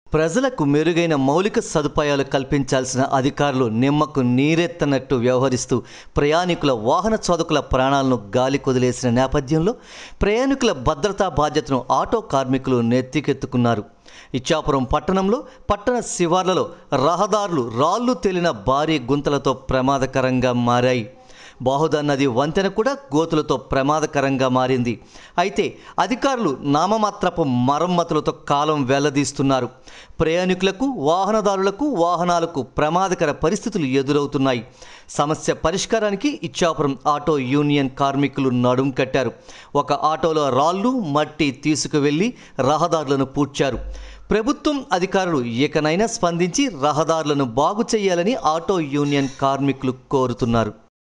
ప్రజలకు మెరుగైన మౌలిక సదుపాయాలు కల్పించాల్సిన అధికారులు నిమ్మకు నీరెత్తనట్టు వ్యవహరిస్తూ ప్రయాణికుల వాహన చోదకుల ప్రాణాలను గాలి కొదిలేసిన నేపథ్యంలో ప్రయాణికుల భద్రతా బాధ్యతను ఆటో కార్మికులు నెత్తికెత్తుకున్నారు. ఇచ్చాపురం పట్టణంలో పట్టణ శివార్లలో రహదారులు రాళ్లు తేలిన భారీ గుంతలతో ప్రమాదకరంగా మారాయి. బాహుదా నది వంతెన కూడా గోతులతో ప్రమాదకరంగా మారింది. అయితే అధికారులు నామమాత్రపు మరమ్మతులతో కాలం వెల్లదీస్తున్నారు. ప్రయాణికులకు వాహనదారులకు వాహనాలకు ప్రమాదకర పరిస్థితులు ఎదురవుతున్నాయి. సమస్య పరిష్కారానికి ఇచ్చాపురం ఆటో యూనియన్ కార్మికులు నడుం కట్టారు. ఒక ఆటోలో రాళ్లు మట్టి తీసుకువెళ్లి రహదారులను పూడ్చారు. ప్రభుత్వం అధికారులు ఇకనైనా స్పందించి రహదారులను బాగు చేయాలని ఆటో యూనియన్ కార్మికులు కోరుతున్నారు.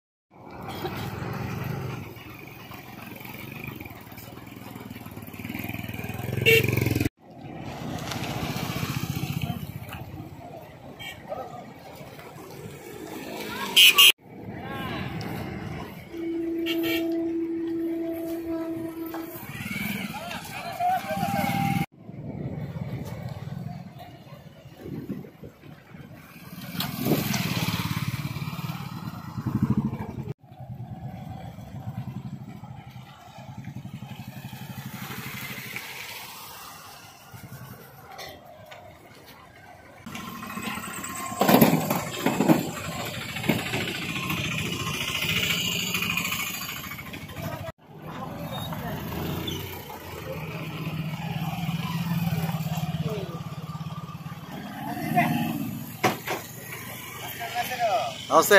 నమస్తే.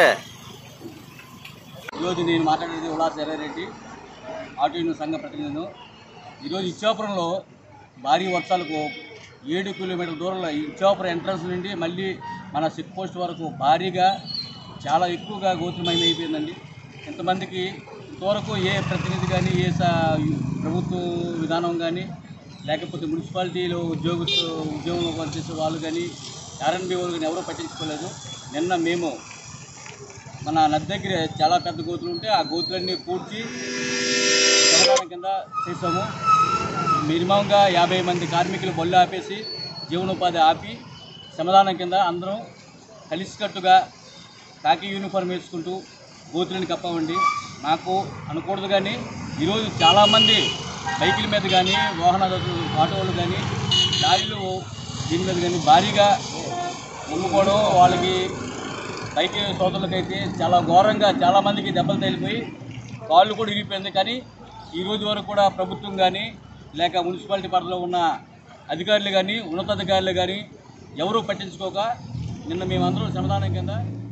ఈరోజు నేను మాట్లాడేది ఉల్లాస్ ఎర్రారెడ్డి, ఆటో యూనియన్ సంఘ ప్రతినిధులను. ఈరోజు ఇచ్చాపురంలో భారీ వర్షాలకు 7 కిలోమీటర్ల దూరంలో ఇచ్చాపురం ఎంట్రన్స్ నుండి మళ్ళీ మన చెక్ పోస్ట్ వరకు భారీగా చాలా ఎక్కువగా గోతులమయం అయిపోయిందండి. ఇంతమందికి ఇంతవరకు ఏ ప్రతినిధి కానీ ఏ ప్రభుత్వ విధానం కానీ లేకపోతే మున్సిపాలిటీలో ఉద్యోగంలో పనిచేసే వాళ్ళు కానీ ఆర్ఎన్బి వాళ్ళు కానీ ఎవరూ పట్టించుకోలేదు. నిన్న మేము మన నది దగ్గర చాలా పెద్ద గోతులు ఉంటే ఆ గోతులన్నీ పూడ్చి సమాధానం కింద చేసాము. మినిమంగా 50 మంది కార్మికులు బళ్ళు ఆపేసి జీవనోపాధి ఆపి సమాధానం కింద అందరం కలిసికట్టుగా కాకి యూనిఫామ్ వేసుకుంటూ గోతులని కప్పామండి. నాకు అనకూడదు కానీ ఈరోజు చాలామంది బైకుల మీద కానీ ఆటో వాళ్ళు కానీ లారీలు దీని మీద కానీ భారీగా మునుకోవడం, వాళ్ళకి బైక్ సోదరులకైతే చాలా ఘోరంగా చాలామందికి దెబ్బలు తగిలిపోయి కాళ్ళు కూడా ఇరిగిపోయింది. కానీ ఈరోజు వరకు కూడా ప్రభుత్వం కానీ లేక మున్సిపాలిటీ పరిధిలో ఉన్న అధికారులు కానీ ఉన్నతాధికారులు కానీ ఎవరూ పట్టించుకోక నిన్న మేమందరం సమాధానం కింద